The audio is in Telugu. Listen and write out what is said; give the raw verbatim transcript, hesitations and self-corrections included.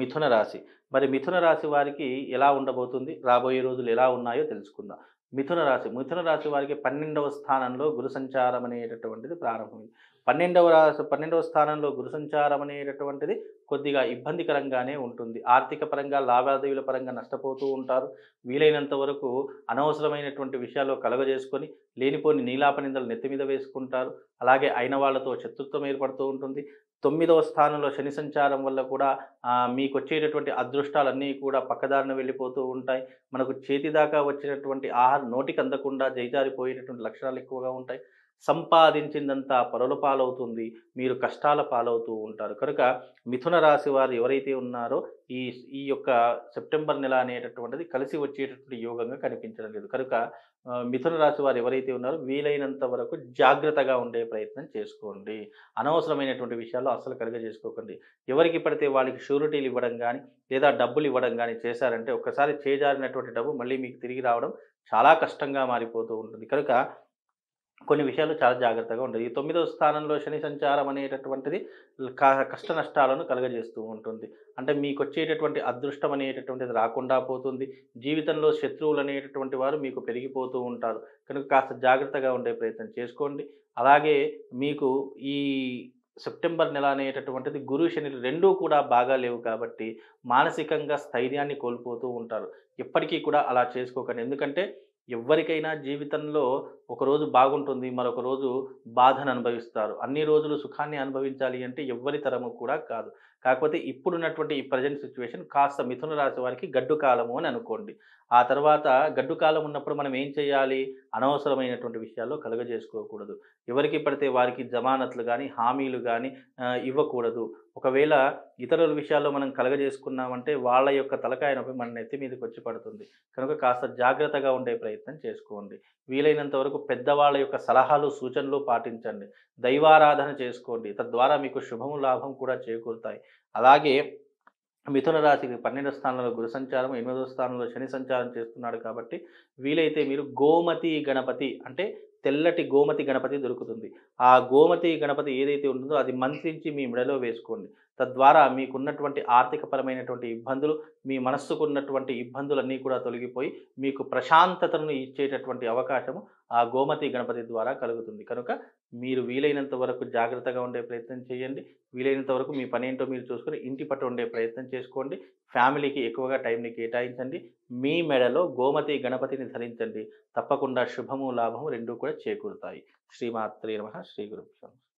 మిథున రాశి. మరి మిథున రాశి వారికి ఎలా ఉండబోతుంది? రాబోయే రోజులు ఎలా ఉన్నాయో తెలుసుకుందాం. మిథున రాశి, మిథున రాశి వారికి పన్నెండవ స్థానంలో గురు సంచారం అనేటటువంటిది ప్రారంభమైంది. పన్నెండవ రాశి పన్నెండవ స్థానంలో గురు సంచారం అనేటటువంటిది కొద్దిగా ఇబ్బందికరంగానే ఉంటుంది. ఆర్థిక పరంగా, లావాదేవీల పరంగా నష్టపోతూ ఉంటారు. వీలైనంత వరకు అనవసరమైనటువంటి విషయాల్లో కలగజేసుకొని, లేనిపోని నీలాపనిందలు నెత్తి మీద వేసుకుంటారు. అలాగే అయిన వాళ్ళతో శత్రుత్వం ఏర్పడుతూ ఉంటుంది. తొమ్మిదవ స్థానంలో శని సంచారం వల్ల కూడా ఆహ్, మీకొచ్చేటటువంటి అదృష్టాలన్నీ కూడా పక్కదారిన వెళ్ళిపోతూ ఉంటాయి. మనకు చేతి దాకా వచ్చినటువంటి ఆహారం నోటికి అందకుండా జైజారిపోయేటటువంటి లక్షణాలు ఎక్కువగా ఉంటాయి. సంపాదించిందంతా పరుల పాలవుతుంది. మీరు కష్టాల పాలవుతూ ఉంటారు. కనుక మిథున రాశి వారు ఎవరైతే ఉన్నారో ఈ ఈ యొక్క సెప్టెంబర్ నెల అనేటటువంటిది కలిసి వచ్చేటటువంటి యోగంగా కనిపించడం లేదు. కనుక ఆహ్, మిథున రాశి వారు ఎవరైతే ఉన్నారో వీలైనంత వరకు జాగ్రత్తగా ఉండే ప్రయత్నం చేసుకోండి. అనవసరమైనటువంటి విషయాల్లో అస్సలు కలుగజేసుకోకండి. ఎవరికి పడితే వాళ్ళకి షూరిటీలు ఇవ్వడం గానీ, లేదా డబ్బులు ఇవ్వడం గానీ చేశారంటే ఒక్కసారి చేజారినటువంటి డబ్బు మళ్ళీ మీకు తిరిగి రావడం చాలా కష్టంగా మారిపోతూ ఉంటుంది. కనుక కొన్ని విషయాల్లో చాలా జాగ్రత్తగా ఉండాలి. ఈ తొమ్మిదవ స్థానంలో శని సంచారం అనేటటువంటిది క కష్ట నష్టాలను కలుగజేస్తూ ఉంటుంది. అంటే మీకొచ్చేటటువంటి అదృష్టం అనేటటువంటిది రాకుండా పోతుంది. జీవితంలో శత్రువులనేటటువంటి వారు మీకు పెరిగిపోతూ ఉంటారు. కనుక కాస్త జాగ్రత్తగా ఉండే ప్రయత్నం చేసుకోండి. అలాగే మీకు ఈ సెప్టెంబర్ నెల అనేటటువంటిది గురు, శనులు రెండూ కూడా బాగా లేవు కాబట్టి మానసికంగా స్థైర్యాన్ని కోల్పోతూ ఉంటారు. ఎప్పటికీ కూడా అలా చేసుకోకండి. ఎందుకంటే ఎవ్వరికైనా జీవితంలో ఒకరోజు బాగుంటుంది. మరొక రోజు బాధను అనుభవిస్తారు. అన్ని రోజులు సుఖాన్ని అనుభవించాలి అంటే ఎవ్వరి తరము కూడా కాదు. కాకపోతే ఇప్పుడున్నటువంటి ఈ ప్రెజెంట్ సిట్యుయేషన్ కాస్త మిథున రాశి వారికి గడ్డు కాలము అని అనుకోండి. ఆ తర్వాత గడ్డు కాలం ఉన్నప్పుడు మనం ఏం చేయాలి? అనవసరమైనటువంటి విషయాల్లో కలుగజేసుకోకూడదు. ఎవరికి పడితే వారికి జమానత్లు గాని, హామీలు గాని ఆహ్, ఇవ్వకూడదు. ఒకవేళ ఇతరుల విషయాల్లో మనం కలగజేసుకున్నామంటే వాళ్ళ యొక్క తలకాయ నొప్పి మన నెత్తి మీదకొచ్చి పడుతుంది. కనుక కాస్త జాగ్రత్తగా ఉండే ప్రయత్నం చేసుకోండి. వీలైనంత వరకు పెద్దవాళ్ళ యొక్క సలహాలు, సూచనలు పాటించండి. దైవారాధన చేసుకోండి. తద్వారా మీకు శుభము, లాభం కూడా చేకూరుతాయి. అలాగే మిథున రాశికి పన్నెండవ స్థానంలో గురు సంచారం, ఎనిమిదవ స్థానంలో శని సంచారం చేస్తున్నాడు కాబట్టి వీలైతే మీరు గోమతి గణపతి అంటే తెల్లటి గోమతి గణపతి దొరుకుతుంది. ఆ గోమతి గణపతి ఏదైతే ఉంటుందో అది మంత్రించి మీ మెడలో వేసుకోండి. తద్వారా మీకున్నటువంటి ఆర్థికపరమైనటువంటి ఇబ్బందులు, మీ మనస్సుకున్నటువంటి ఇబ్బందులన్నీ కూడా తొలగిపోయి మీకు ప్రశాంతతను ఇచ్చేటటువంటి అవకాశము ఆ గోమతి గణపతి ద్వారా కలుగుతుంది. కనుక మీరు వీలైనంత వరకు జాగ్రత్తగా ఉండే ప్రయత్నం చేయండి. వీలైనంత వరకు మీ పనేంటో మీరు చూసుకొని ఇంటి పట్టు ఉండే ప్రయత్నం చేసుకోండి. ఫ్యామిలీకి ఎక్కువగా టైంని కేటాయించండి. మీ మెడలో గోమతి గణపతిని ధరించండి. తప్పకుండా శుభము, లాభము రెండూ కూడా చేకూరుతాయి. శ్రీమాత్రే నమః. శ్రీ గురుభ్యో నమః.